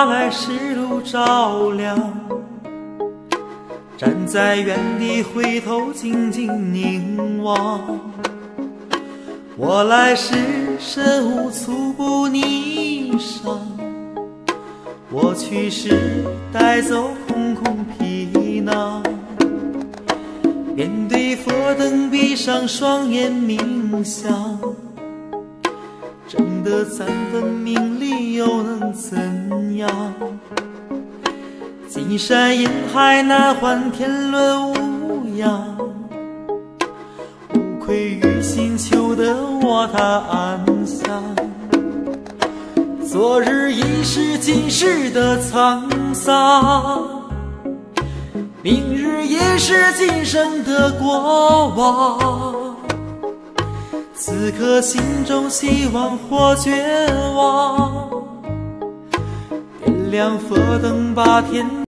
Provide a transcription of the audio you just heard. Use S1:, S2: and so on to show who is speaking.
S1: 把来时路照亮。站在原地回头静静凝望，我来时身无粗布霓裳，我去时带走空空皮囊。面对佛灯，闭上双眼冥想，争得3分名利又能怎样？金山银海难还天伦无恙，无愧于心，求得我他安详。昨日已是今世的沧桑，明日也是今生的过往。此刻心中希望或绝望，点亮佛灯把天